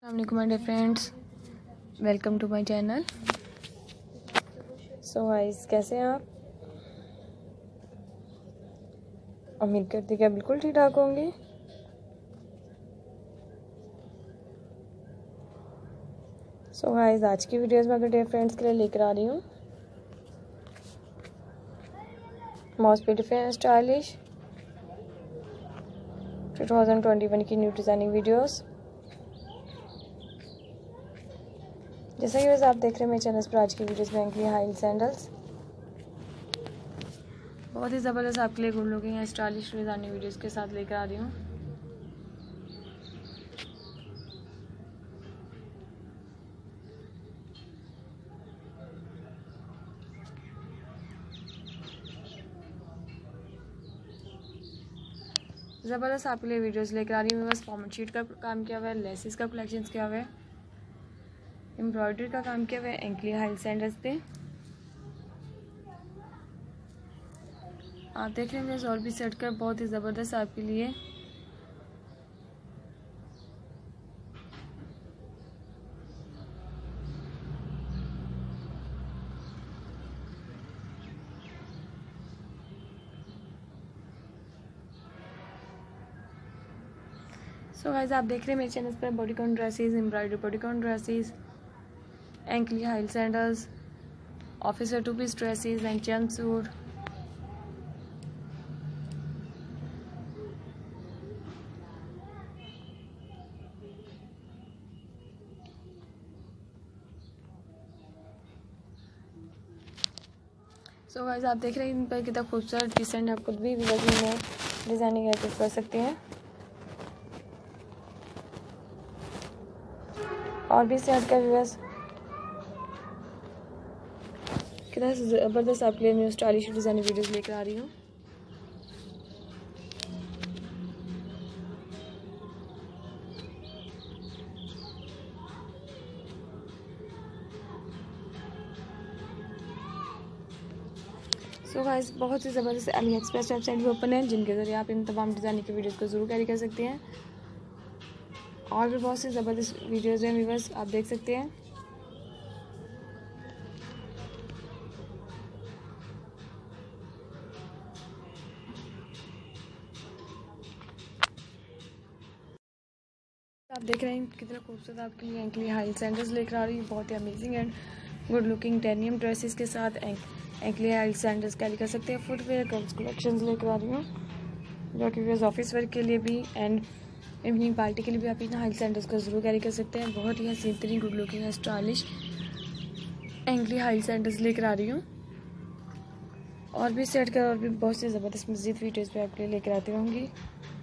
अस्सलामुअलैकुम my dear friends, welcome to my channel. So guys, कैसे हैं आप? उम्मीद करती कि आप बिल्कुल ठीक ठाक होंगे। सो गाइस, आज की वीडियोस में अगर डियर फ्रेंड्स के लिए लेकर आ रही हूँ मोस्ट ब्यूटीफुल एंड स्टाइलिश 2021 की न्यू डिज़ाइनिंग वीडियोस। जैसा कि वैसे आप देख रहे हैं मेरे चैनल पर आज की वीडियोस में एंकली हाई हील सैंडल्स बहुत ही ज़बरदस्त आपके लिए गुड लुकिंग या स्टाइलिश डिज़ाइनिंग वीडियोस के साथ लेकर आ रही हूँ। ज़बरदस्त आपके लिए वीडियोस लेकर आ रही हूँ। बस फॉर्मल शीट का काम किया हुआ है, लेसिस का कलेक्शंस किया हुआ है, एम्ब्रॉयडरी का काम किया हुआ है एंकली हाई हील सैंडल्स पे। आप देख रहे हैं और भी सेट कर बहुत ही ज़बरदस्त आपके लिए। सो गाइस, आप देख रहे हैं मेरे चैनल पर bodycon dresses, embroidery bodycon dresses, ankle high heel sandals, officer two piece dresses and jumpsuit. So guys, आप देख रहे हैं इन पर कितना खूबसूरत डिसेंट आप खुद भी वर्किंग में डिज़ाइनिंग कर सकते हैं। और भी सेट कर व्यूअर्स कितना ज़बरदस्त आपके लिए न्यू स्टाइलिश डिज़ाइनिंग वीडियोस लेकर आ रही हूँ। सो गाइस, बहुत ही ज़बरदस्त अली एक्सप्रेस वेबसाइट भी ओपन है जिनके ज़रिए आप इन तमाम डिज़ाइनिंग की वीडियोस को ज़रूर कैरी कर सकते हैं। और भी बहुत सी ज़बरदस्त वीडियोस हैं व्यूअर्स, आप देख सकते हैं। आप देख रहे हैं कितना खूबसूरत आपके लिए एंकली हाई हील सैंडल्स लेकर आ रही है, बहुत ही amazing and good looking denim dresses के साथ ankle high heel sandals carry कर सकते हैं। फुटवेयर गर्ल्स कलेक्शंस लेकर आ रही हूँ जो कि व्यूअर्स ऑफिस वर्क के लिए भी एंड इवनिंग पार्टी के लिए भी आप इन हाई हील सैंडल्स को ज़रूर कैरी कर सकते हैं। बहुत ही हसीन तरीन good looking stylish ankle high heel sandals लेकर आ रही हूँ। और भी सेट कर और भी बहुत सी ज़बरदस्त मज़ीद वीडियोज़ भी आपके लिए लेकर आती रहूँगी।